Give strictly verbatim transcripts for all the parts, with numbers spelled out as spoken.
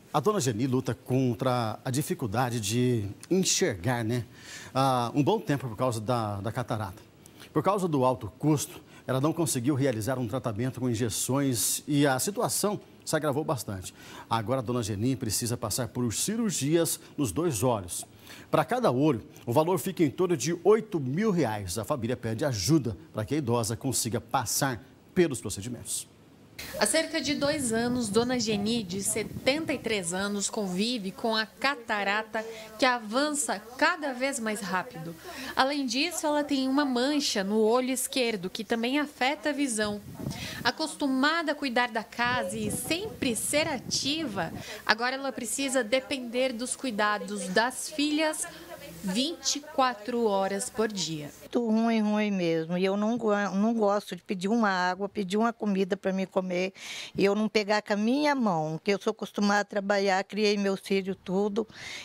A dona Geni luta contra a dificuldade de enxergar, né? Há um bom tempo por causa da, da catarata. Por causa do alto custo, ela não conseguiu realizar um tratamento com injeções e a situação se agravou bastante. Agora a dona Geni precisa passar por cirurgias nos dois olhos. Para cada olho, o valor fica em torno de oito mil reais. A família pede ajuda para que a idosa consiga passar pelos procedimentos. Há cerca de dois anos, dona Geni, de setenta e três anos, convive com a catarata que avança cada vez mais rápido. Além disso, ela tem uma mancha no olho esquerdo que também afeta a visão. Acostumada a cuidar da casa e sempre ser ativa, agora ela precisa depender dos cuidados das filhas vinte e quatro horas por dia. Muito ruim, ruim mesmo. E eu não, não gosto de pedir uma água, pedir uma comida para me comer e eu não pegar com a minha mão, porque eu sou acostumada a trabalhar, criei meus filhos tudo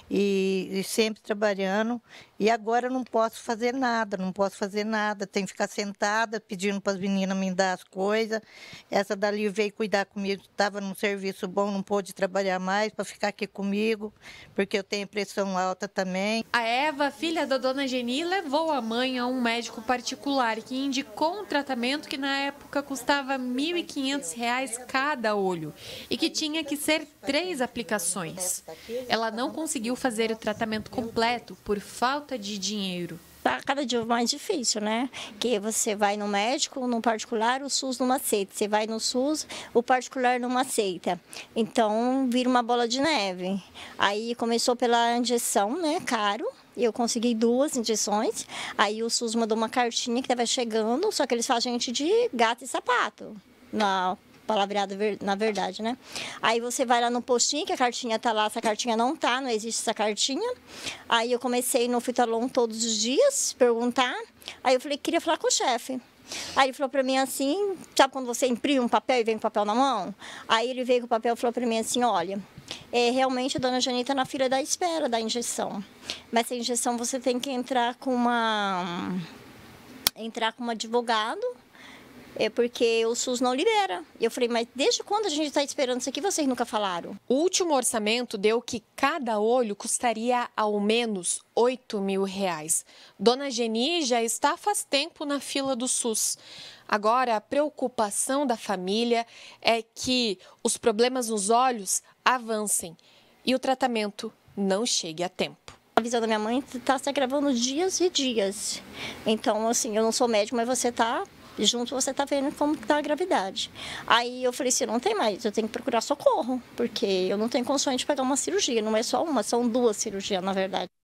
e, e sempre trabalhando. E agora eu não posso fazer nada, não posso fazer nada. Tenho que ficar sentada pedindo para as meninas me dar as coisas. Essa dali veio cuidar comigo, estava num serviço bom, não pôde trabalhar mais para ficar aqui comigo, porque eu tenho pressão alta também. A Eva, filha da dona Geni, levou a mãe a um médico particular que indicou um tratamento que na época custava mil e quinhentos reais cada olho e que tinha que ser três aplicações. Ela não conseguiu fazer o tratamento completo por falta de dinheiro. Tá cada dia mais difícil, né? Que você vai no médico, no particular, o SUS não aceita. Você vai no SUS, o particular não aceita. Então, vira uma bola de neve. Aí começou pela injeção, né? Caro. Eu consegui duas injeções. Aí o SUS mandou uma cartinha que estava chegando, só que eles fazem gente de gato e sapato. Não. Palavreado na verdade, né? Aí você vai lá no postinho, que a cartinha tá lá, essa cartinha não tá, não existe essa cartinha. Aí eu comecei no Fitalon todos os dias, perguntar. Aí eu falei, queria falar com o chefe. Aí ele falou pra mim assim, sabe quando você imprime um papel e vem com o papel na mão? Aí ele veio com o papel e falou pra mim assim, olha, é, realmente a dona Geni tá na fila da espera da injeção. Mas essa injeção você tem que entrar com uma... entrar com um advogado. É porque o SUS não libera. Eu falei, mas desde quando a gente está esperando isso aqui, vocês nunca falaram? O último orçamento deu que cada olho custaria ao menos oito mil reais. Dona Geni já está faz tempo na fila do SUS. Agora, a preocupação da família é que os problemas nos olhos avancem e o tratamento não chegue a tempo. A visão da minha mãe está se agravando dias e dias. Então, assim, eu não sou médico, mas você está... junto você está vendo como está a gravidade. Aí eu falei assim, não tem mais, eu tenho que procurar socorro, porque eu não tenho condições de pegar uma cirurgia, não é só uma, são duas cirurgias, na verdade.